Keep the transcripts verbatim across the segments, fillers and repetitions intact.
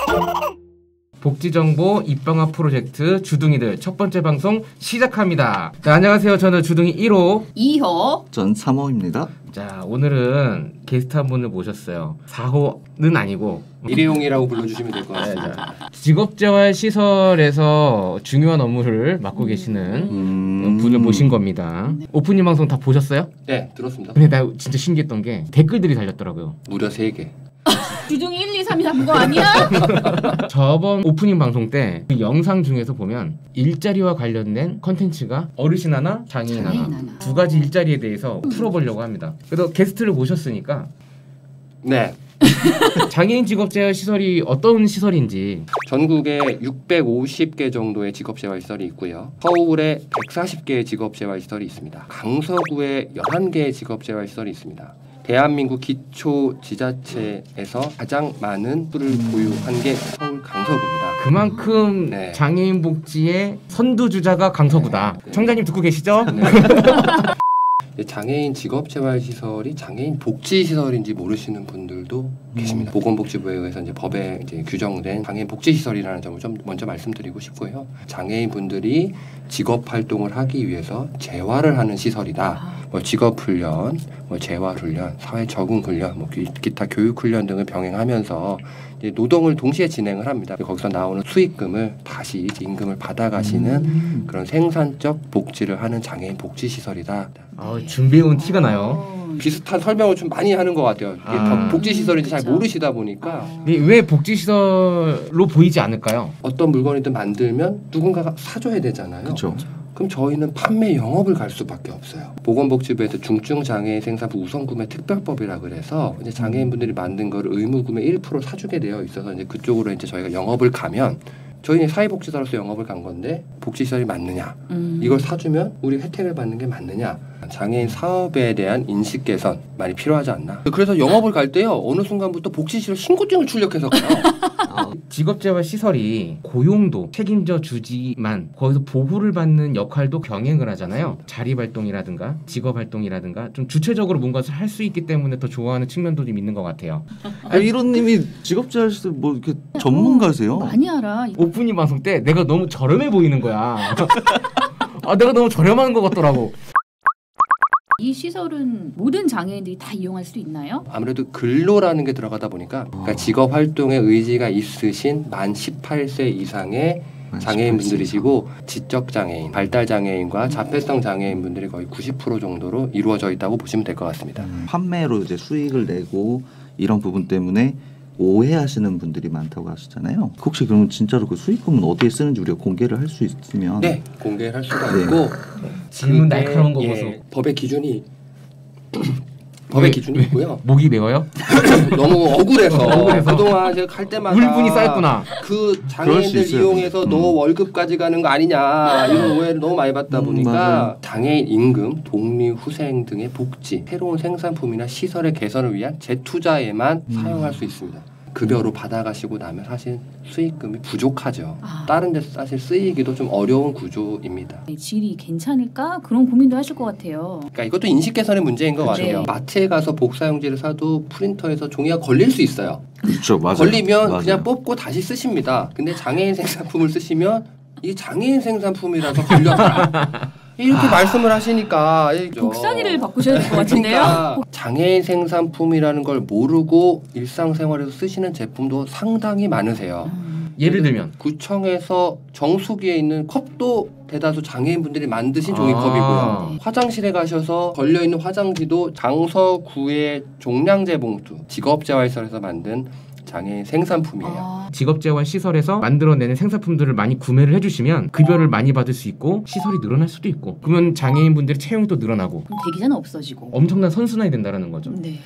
복지정보 입방아 프로젝트 주둥이들 첫 번째 방송 시작합니다. 자, 안녕하세요. 저는 주둥이 일 호 이 호 전 삼 호입니다. 자, 오늘은 게스트 한 분을 모셨어요. 사 호는 아니고 일회용이라고 불러주시면 될 것 같습니다. 직업재활시설에서 중요한 업무를 맡고 계시는 음... 분을 모신 겁니다. 네. 오프닝 방송 다 보셨어요? 네, 들었습니다. 근데 나 진짜 신기했던 게 댓글들이 달렸더라고요. 무려 세 개. 주둥이 일, 이, 삼, 이, 사 거 아니야? 저번 오프닝 방송 때 그 영상 중에서 보면 일자리와 관련된 컨텐츠가 어르신 하나, 장애인, 장애인 하나, 하나 두 가지 일자리에 대해서 음. 풀어보려고 합니다. 그래서 게스트를 모셨으니까 네. 장애인 직업재활시설이 어떤 시설인지. 전국에 육백오십 개 정도의 직업재활시설이 있고요. 서울에 백사십 개의 직업재활시설이 있습니다. 강서구에 열한 개의 직업재활시설이 있습니다. 대한민국 기초지자체에서 가장 많은 수를 보유한 게 서울 강서구입니다. 그만큼 네. 장애인 복지의 선두주자가 강서구다. 네. 청자님 듣고 계시죠? 네. 장애인 직업재활시설이 장애인 복지시설인지 모르시는 분들도 음. 계십니다. 보건복지부에 의해서 이제 법에 이제 규정된 장애인 복지시설이라는 점을 좀 먼저 말씀드리고 싶고요. 장애인 분들이 직업 활동을 하기 위해서 재활을 하는 시설이다. 뭐 직업훈련, 뭐 재활훈련, 사회적응훈련, 뭐 기타 교육훈련 등을 병행하면서 이제 노동을 동시에 진행을 합니다. 거기서 나오는 수익금을 다시 이제 임금을 받아가시는 음. 그런 생산적 복지를 하는 장애인 복지시설이다. 아, 준비해온 티가 나요. 비슷한 설명을 좀 많이 하는 것 같아요. 이게 아. 복지시설인지 잘 그쵸. 모르시다 보니까 왜 복지시설로 보이지 않을까요? 어떤 물건이든 만들면 누군가가 사줘야 되잖아요. 그렇죠. 그럼 저희는 판매 영업을 갈 수밖에 없어요. 보건복지부에서 중증장애인 생산품 우선구매 특별법이라 그래서 이제 장애인분들이 만든 거를 의무구매 일 퍼센트 사주게 되어 있어서 이제 그쪽으로 이제 저희가 영업을 가면 저희는 사회복지사로서 영업을 간 건데 복지시설이 맞느냐, 음. 이걸 사주면 우리 혜택을 받는 게 맞느냐, 장애인 사업에 대한 인식 개선 많이 필요하지 않나. 그래서 영업을 갈 때요 어느 순간부터 복지시설 신고증을 출력해서 가요. 직업재활시설이 고용도 책임져 주지만 거기서 보호를 받는 역할도 병행을 하잖아요. 자립활동이라든가 직업활동이라든가 좀 주체적으로 뭔가를 할 수 있기 때문에 더 좋아하는 측면도 좀 있는 것 같아요. 일 호님이 직업재활시설 뭐 이렇게 전문가세요? 어, 많이 알아. 오프닝 방송 때 내가 너무 저렴해 보이는 거야. 아, 내가 너무 저렴한 것 같더라고. 이 시설은 모든 장애인들이 다 이용할 수 있나요? 아무래도 근로라는 게 들어가다 보니까 그러니까 직업 활동에 의지가 있으신 만 십팔 세 이상의 장애인분들이시고 지적장애인, 발달장애인과 자폐성 장애인분들이 거의 구십 퍼센트 정도로 이루어져 있다고 보시면 될 것 같습니다. 음, 판매로 이제 수익을 내고 이런 부분 때문에 오해하시는 분들이 많다고 하시잖아요. 혹시 그러면 진짜로 그 수익금은 어디에 쓰는지 우리가 공개를 할 수 있으면 네, 공개를 할 수가 네. 있고 네. 질문 날카로운 거 보소. 예, 법의 기준이 법의 기준이 있고요. 목이 매워요? 너무 억울해서, 억울해서. 그동안 제가 갈 때마다 울분이 쌓였구나. 그 장애인들 이용해서 음. 너 월급까지 가는 거 아니냐 이런 오해를 너무 많이 받다 보니까 음, 장애인 임금, 독립후생 등의 복지, 새로운 생산품이나 시설의 개선을 위한 재투자에만 음. 사용할 수 있습니다. 급여로 받아가시고 나면 사실 수익금이 부족하죠. 아. 다른 데 사실 쓰이기도 좀 어려운 구조입니다. 질이 괜찮을까? 그런 고민도 하실 것 같아요. 그러니까 이것도 인식 개선의 문제인 것 네. 같아요. 마트에 가서 복사용지를 사도 프린터에서 종이가 걸릴 수 있어요. 그렇죠, 맞아요. 걸리면 맞아요. 그냥 뽑고 다시 쓰십니다. 근데 장애인 생산품을 쓰시면 이 장애인 생산품이라서 걸려요. 이렇게 아... 말씀을 하시니까 복사기를 바꾸셔야 될 것 같은데요. 그러니까 장애인 생산품이라는 걸 모르고 일상생활에서 쓰시는 제품도 상당히 많으세요. 음. 예를 들면 구청에서 정수기에 있는 컵도 대다수 장애인분들이 만드신 종이컵이고요. 아. 네. 화장실에 가셔서 걸려있는 화장지도 장서구의 종량제 봉투, 직업재활시설에서 만든 장애인 생산품이에요. 아. 직업재활시설에서 만들어내는 생산품들을 많이 구매를 해주시면 급여를 많이 받을 수 있고 시설이 늘어날 수도 있고, 그러면 장애인분들의 채용도 늘어나고 그럼 대기자는 없어지고 엄청난 선순환이 된다는 거죠. 네.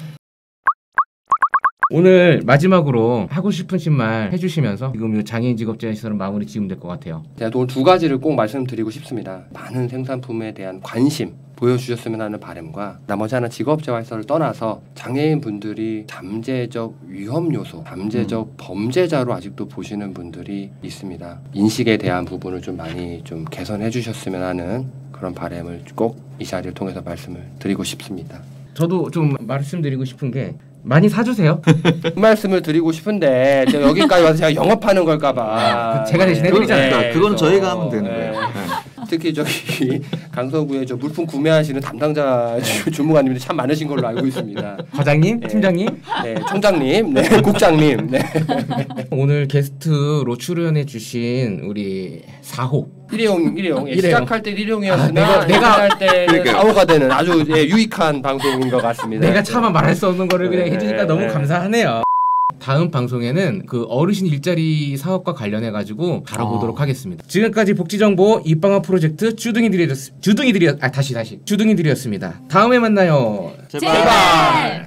오늘 마지막으로 하고 싶으신 말 해주시면서 지금 이 장애인 직업재활시설은 마무리 지으면 될 것 같아요. 제가 오늘 두 가지를 꼭 말씀드리고 싶습니다. 많은 생산품에 대한 관심 보여주셨으면 하는 바람과 나머지 하나 직업재활시설을 떠나서 장애인분들이 잠재적 위험 요소, 잠재적 음. 범죄자로 아직도 보시는 분들이 있습니다. 인식에 대한 부분을 좀 많이 좀 개선해 주셨으면 하는 그런 바람을 꼭 이 자리를 통해서 말씀을 드리고 싶습니다. 저도 좀 말씀드리고 싶은 게 많이 사주세요. 그 말씀을 드리고 싶은데 제가 여기까지 와서 제가 영업하는 걸까봐 제가 대신 해드리잖아요. 그러니까 그건 저희가 하면 되는 네. 거예요. 네. 특히 저기 강서구에 저 물품 구매하시는 담당자 주- 주무관님들이 참 많으신 걸로 알고 있습니다. 과장님, 네. 팀장님, 네, 총장님, 네, 국장님, 네. 오늘 게스트로 출연해주신 우리 사 호. 일회용, 일회용. 예, 일회용. 시작할 때 일회용이었으나 아, 내가- 내가- 할때 그러니까요. 사 호가 되는 아주 예, 유익한 방송인 것 같습니다. 내가 차마 말할 수 없는 거를 그냥 네, 해주니까 네, 너무 네. 감사하네요. 다음 방송에는 그 어르신 일자리 사업과 관련해 가지고 다뤄보도록 어. 하겠습니다. 지금까지 복지정보 입방아 프로젝트 주둥이들이었 주둥이들이 아 다시 다시 주둥이들이었습니다. 다음에 만나요. 제발. 제발.